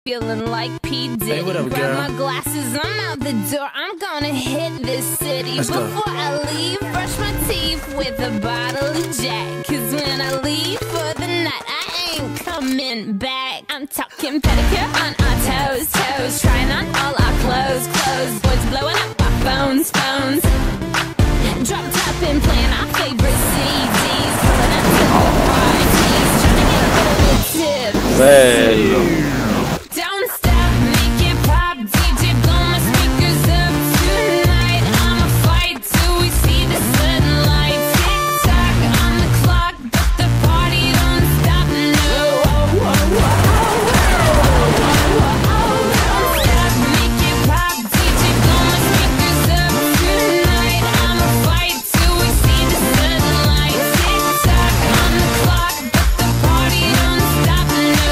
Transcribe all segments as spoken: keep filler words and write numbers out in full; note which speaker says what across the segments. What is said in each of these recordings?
Speaker 1: feeling like P. Diddy.
Speaker 2: Hey, whatever,
Speaker 1: Grab
Speaker 2: girl.
Speaker 1: my glasses, I'm out the door. I'm gonna hit this city.
Speaker 2: Let's
Speaker 1: Before
Speaker 2: go.
Speaker 1: I leave, brush my teeth with a bottle of Jack. Cause when I leave for the night, I ain't coming back. I'm talking pedicure on our toes, toes. Trying on all our clothes, clothes. Boys blowing up our phones, phones. Drop top and playing our favorite C Ds. Pulling up to the parties. Trying to get a little tip.
Speaker 3: Bello.
Speaker 1: Don't stop, make it pop. D J, blow my speakers up tonight. I'ma fight till we see the sunlight. Tick tock on the clock, but the party don't stop. No. Don't stop, make it pop. D J, blow my speakers up tonight. I'ma fight till we see the sunlight. Tick tock on the clock, but the party don't stop. No.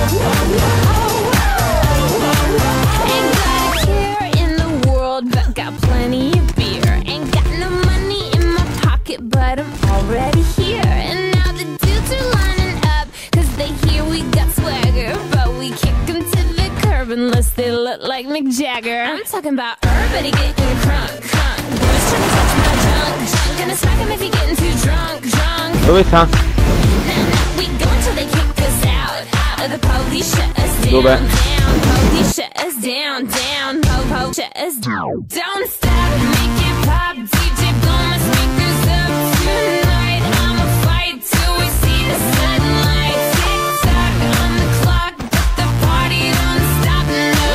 Speaker 1: Ain't got a care in the world, but got plenty of beer. Ain't got no money in my pocket, but I'm already here. And now the dudes are lining up, cause they hear we got swagger. But we kick them to the curb unless they look like Mick Jagger. I'm talking about everybody getting crunk, crunk. Boys trying to touch my junk, junk. Gonna smack him if he getting too drunk, drunk.
Speaker 3: Dove sta?
Speaker 1: Nah, nah, we go until they kick us out, out. Or the police shut us down,
Speaker 3: Dov'è?
Speaker 1: down. Police shut us down, down. Po, po, shut us down. Don't stop, make it pop. D J, blow my speakers up tonight. I'ma fight till we see the sunlight. Tick tock on the clock, but the party don't stop. No.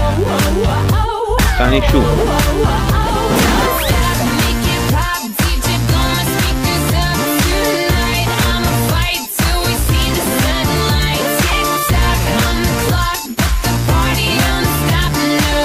Speaker 3: Sta nessuno.
Speaker 1: Don't stop, make it pop. D J, blow my speakers up tonight. I'ma fight till we see the sunlight. Tick tock on the clock, but the party don't stop. No.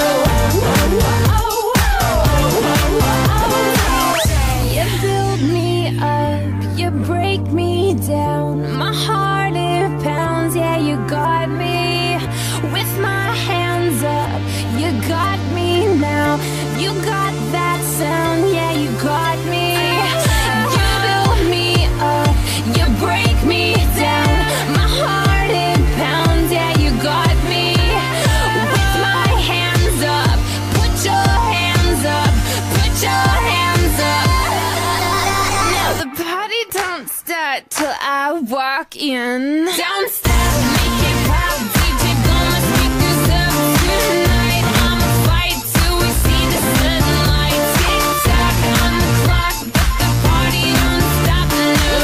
Speaker 1: You build me up, you break me down. My heart it pounds, yeah, you got me. With my hands up, you got me now. You got that sound, yeah, you got me. You build me up, you break me down. My heart it pounds, yeah, you got me. With my hands up, put your hands up, put your hands up. Now the party don't start till I walk in. Don't stop, make it pop. D J, blow my speakers up tonight. I'ma fight till we see the sunlight. Tick tock on the clock, but the party don't stop. No.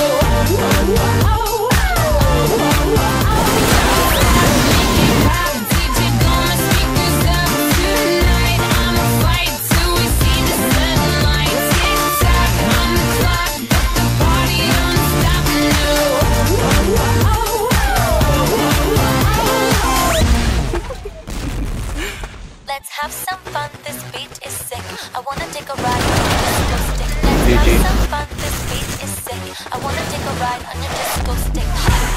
Speaker 1: Make it pop. D J, blow my speakers up tonight. I'ma fight till we see the sunlight. Tick tock on the clock, but the party don't stop. No.
Speaker 4: Let's have some fun, this beat is sick. I wanna take a ride on your disco stick. Let's have some fun, this beat is sick. I wanna take a ride on your disco stick.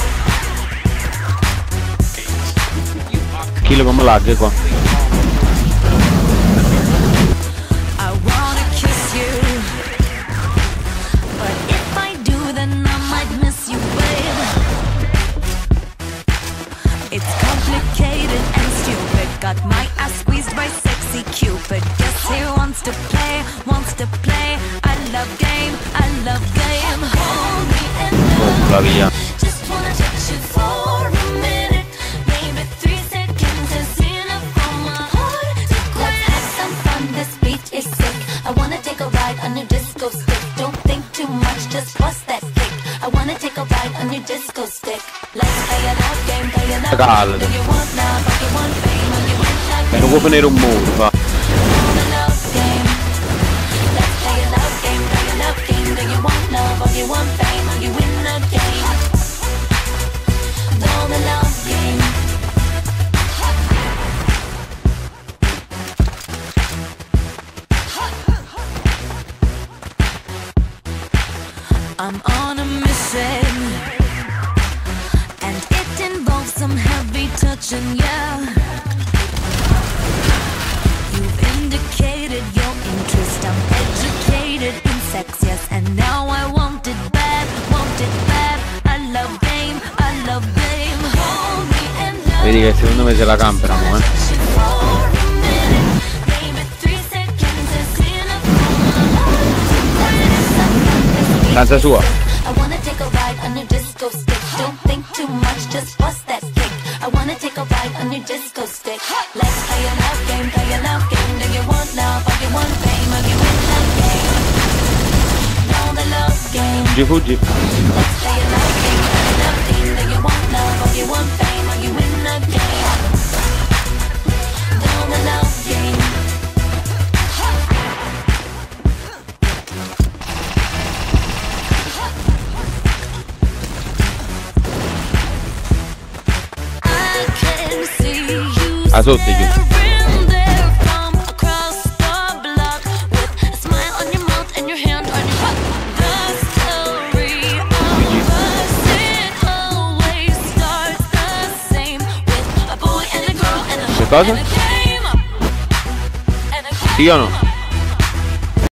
Speaker 3: Kill come lag qua.
Speaker 4: I wanna kiss you, but if I do, then I might miss you, babe. It's complicated and stupid. Got my ass squeezed by sexy Cupid. Guess he wants to play, wants to play. I love game, I love game. Hold me and
Speaker 3: Oh, la via.
Speaker 4: just wanna touch you for a minute. Maybe three seconds is enough for my heart to quit. Let's have some fun, this beat is sick. I wanna take a ride on your disco stick. Don't think too much, just bust that kick. I wanna take a ride on your disco stick. Let's play a love game, play a love
Speaker 3: Caldo.
Speaker 4: game. Do you want love or you want fame or you want love?
Speaker 3: E non può venire un muro, va.
Speaker 4: A love game. Let's play a love game, play a love game. Do you want love or you want fame or you win the game? Know the love game. I'm on a mission, and it involves some heavy touching, yeah. You've indicated your interest. I'm educated in sex, yes, and now I want it bad, want it bad. I love game, I love game. Hold me and love
Speaker 3: Vedi che secondo me se la camperano, eh. Danza sua.
Speaker 4: I wanna take a ride on your disco stick. Don't think too much, just bust that kick. I wanna take a ride on your disco stick. Let's play a love game, play a love game. Do you want love or you want fame? Are you in the game? Know the love game.
Speaker 3: Fuggi, fuggi.
Speaker 4: Let's play a love game, play a love game. Do you want love or you want fame? Are you in the game? Know the love game.
Speaker 3: A sotto giù. Che cosa? Sì o no?